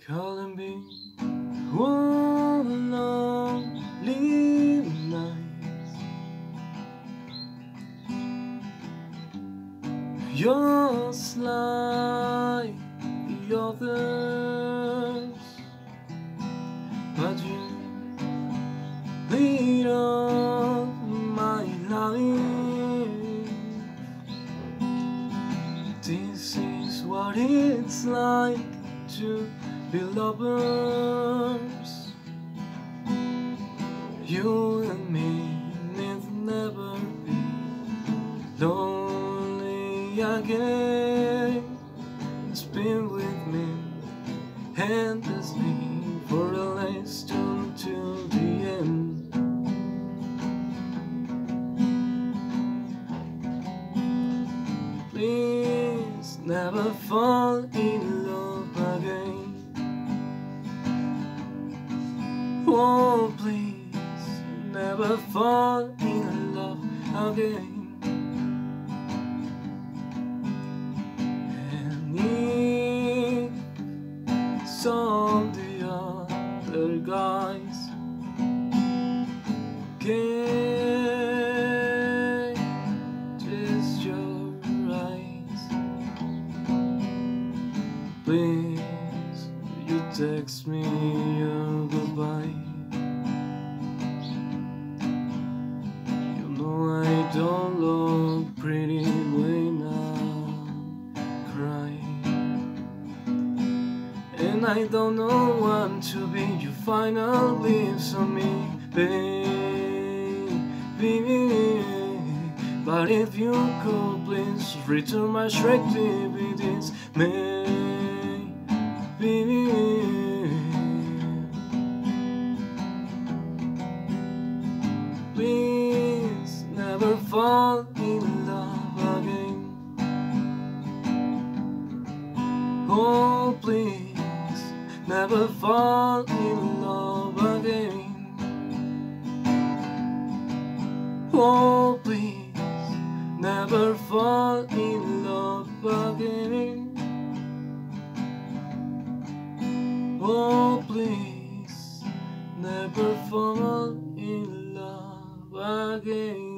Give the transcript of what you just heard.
Calling me one lonely nights, yours like the others, but you lead up my life. This is what it's like to be lovers. You and me need never be lonely again. Spin with me endlessly for the last till the end. Please never fall in love again. Oh, please never fall in love again. And if some of the other guys can just your eyes, please you text me your goodbye. You know I don't look pretty when I cry, and I don't know what to be your final leaves on me, baby. But if you could please return my straight activities, baby. Please never fall in love again. Oh, please never fall in love again. Oh, please never fall in love again. Oh, please never fall in love again.